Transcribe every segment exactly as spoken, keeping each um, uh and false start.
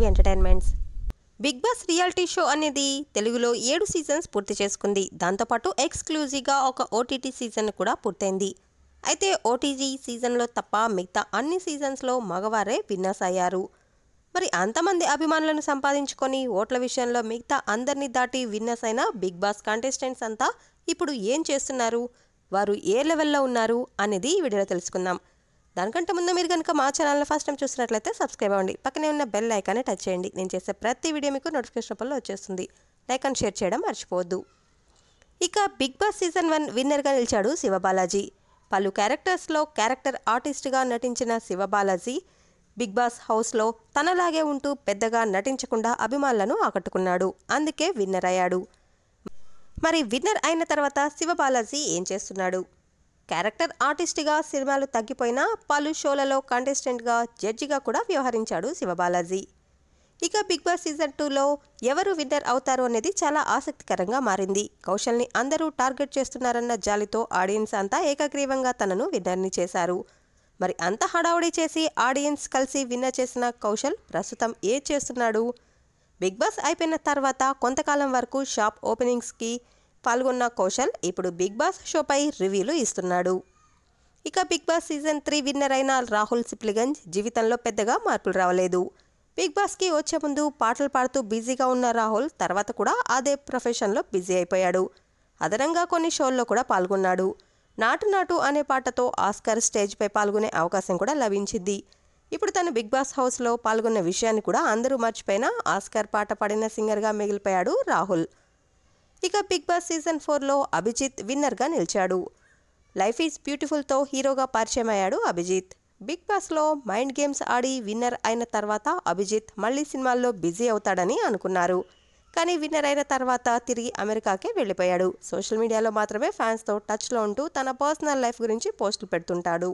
ITV entertainments. Bigg Boss reality show అనేది తెలుగులో ఏడు సీజన్స్ పూర్తి చేసుకుంది. దాంతోపాటు ఎక్స్క్లూజివ్గా ఒక ఓటీటీ సీజన్ కూడా పూర్తయింది. అయితే ఓటీటీ సీజన్లో తప్ప మిగతా అన్ని సీజన్స్లో మగవారే విన్నర్స్ అయ్యారు. మరి అంతమంది అభిమానులను సంపాదించుకొని ఓట్ల విషయంలో మిగతా అందరినీ దాటి విన్నర్స్ అయిన బిగ్ బాస్ కంటెస్టెంట్స్ అంతా ఇప్పుడు ఏం చేస్తున్నారు, వారు ఏ లెవెల్లో ఉన్నారు అనేది ఈ వీడియోలో తెలుసుకుందాం. దానికంటే ముందు మీరు కనుక మా ఛానల్ని ఫస్ట్ టైం చూసినట్లయితే సబ్స్క్రైబ్ అవ్వండి. పక్కనే ఉన్న బెల్ ఐకాన్ని టచ్ చేయండి. నేను చేసే ప్రతి వీడియో మీకు నోటిఫికేషన్ రూపంలో వచ్చేస్తుంది. లైక్ అండ్ షేర్ చేయడం మర్చిపోవద్దు. ఇక బిగ్ బాస్ సీజన్ వన్ విన్నర్గా నిలిచాడు శివబాలాజీ. పలు క్యారెక్టర్స్లో క్యారెక్టర్ ఆర్టిస్ట్గా నటించిన శివబాలాజీ బిగ్ బాస్ హౌస్లో తనలాగే ఉంటూ పెద్దగా నటించకుండా అభిమానులను ఆకట్టుకున్నాడు. అందుకే విన్నర్ అయ్యాడు. మరి విన్నర్ అయిన తర్వాత శివబాలాజీ ఏం చేస్తున్నాడు? క్యారెక్టర్ ఆర్టిస్ట్గా సినిమాలు తగ్గిపోయినా పలు షోలలో కంటెస్టెంట్గా, జడ్జిగా కూడా వ్యవహరించాడు శివబాలాజీ. ఇక బిగ్ బాస్ సీజన్ టూలో ఎవరు విన్నర్ అవుతారు అనేది చాలా ఆసక్తికరంగా మారింది. కౌశల్ని అందరూ టార్గెట్ చేస్తున్నారన్న జాలితో ఆడియన్స్ అంతా ఏకగ్రీవంగా తనను విన్నర్ని చేశారు. మరి అంత హడావుడి చేసి ఆడియన్స్ కలిసి విన్నర్ చేసిన కౌశల్ ప్రస్తుతం ఏ చేస్తున్నాడు? బిగ్ బాస్ అయిపోయిన తర్వాత కొంతకాలం వరకు షాప్ ఓపెనింగ్స్కి పాల్గొన్న కౌశల్ ఇప్పుడు బిగ్ బాస్ షోపై రివ్యూలు ఇస్తున్నాడు. ఇక Bigg Boss season three winner అయిన రాహుల్ సిప్లిగంజ్ జీవితంలో పెద్దగా మార్పులు రావలేదు. బిగ్ బాస్కి వచ్చే ముందు పాటలు పాడుతూ బిజీగా ఉన్న రాహుల్ తర్వాత కూడా అదే ప్రొఫెషన్లో బిజీ అయిపోయాడు. అదనంగా కొన్ని షోల్లో కూడా పాల్గొన్నాడు. నాటు నాటు అనే పాటతో ఆస్కార్ స్టేజ్పై పాల్గొనే అవకాశం కూడా లభించింది. ఇప్పుడు తను బిగ్ బాస్ హౌస్లో పాల్గొన్న విషయాన్ని కూడా అందరూ మర్చిపోయినా ఆస్కార్ పాట పాడిన సింగర్గా మిగిలిపోయాడు రాహుల్. ఇక బిగ్ బాస్ సీజన్ ఫోర్లో అభిజిత్ విన్నర్గా నిలిచాడు. లైఫ్ ఈజ్ బ్యూటిఫుల్తో హీరోగా పరిచయం అయ్యాడు అభిజిత్. బిగ్ బాస్లో మైండ్ గేమ్స్ ఆడి విన్నర్ అయిన తర్వాత అభిజిత్ మళ్ళీ సినిమాల్లో బిజీ అవుతాడని అనుకున్నారు. కానీ విన్నర్ అయిన తర్వాత తిరిగి అమెరికాకే వెళ్ళిపోయాడు. సోషల్ మీడియాలో మాత్రమే ఫ్యాన్స్తో టచ్లో ఉంటూ తన పర్సనల్ లైఫ్ గురించి పోస్టులు పెడుతుంటాడు.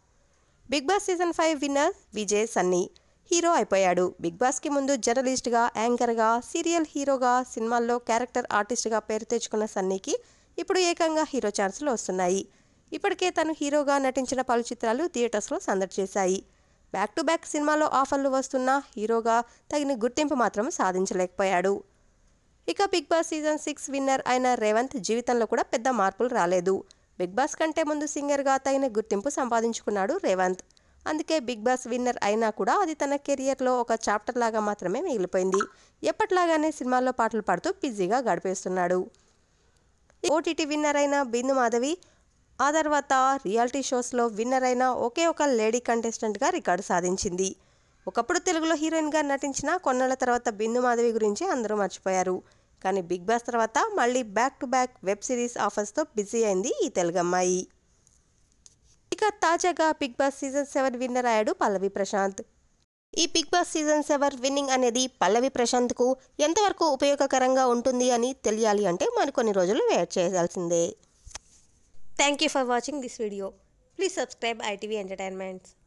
Bigg Boss season five winner Vijay Sunny hero అయిపోయాడు. బిగ్ బాస్కి ముందు జర్నలిస్ట్గా, యాంకర్గా, సీరియల్ హీరోగా, సినిమాల్లో క్యారెక్టర్ ఆర్టిస్ట్గా పేరు తెచ్చుకున్న సన్నీకి ఇప్పుడు ఏకంగా హీరో ఛాన్సులు వస్తున్నాయి. ఇప్పటికే తను హీరోగా నటించిన పలు చిత్రాలు థియేటర్స్లో సందడి చేశాయి. బ్యాక్ టు బ్యాక్ సినిమాలో ఆఫర్లు వస్తున్నా హీరోగా తగిన గుర్తింపు మాత్రం సాధించలేకపోయాడు. ఇక Bigg Boss season six winner అయిన రేవంత్ జీవితంలో కూడా పెద్ద మార్పులు రాలేదు. బిగ్ బాస్ కంటే ముందు సింగర్గా తగిన గుర్తింపు సంపాదించుకున్నాడు రేవంత్. అందుకే బిగ్ బాస్ విన్నర్ అయినా కూడా అది తన కెరియర్లో ఒక చాప్టర్ లాగా మాత్రమే మిగిలిపోయింది. ఎప్పట్లాగానే సినిమాల్లో పాటలు పాడుతూ బిజీగా గడిపేస్తున్నాడు. ఓటీటీ విన్నర్ అయిన బిందు మాధవి ఆ తర్వాత రియాలిటీ షోస్లో విన్నర్ అయిన ఒకే ఒక లేడీ కంటెస్టెంట్గా రికార్డు సాధించింది. ఒకప్పుడు తెలుగులో హీరోయిన్గా నటించిన కొన్నేళ్ల తర్వాత బిందు మాధవి గురించి అందరూ మర్చిపోయారు. కానీ బిగ్ బాస్ తర్వాత మళ్ళీ back to back web series ఆఫర్స్తో బిజీ అయింది ఈ తెలుగు అమ్మాయి. ఇక తాజాగా Bigg Boss season seven winner అయ్యాడు పల్లవి ప్రశాంత్. ఈ Bigg Boss season seven winning అనేది పల్లవి ప్రశాంత్కు ఎంతవరకు ఉపయోగకరంగా ఉంటుంది అని తెలియాలి అంటే మరికొన్ని రోజులు వెయిట్ చేయాల్సిందే. Thank you for watching this video. Please subscribe ITV entertainments.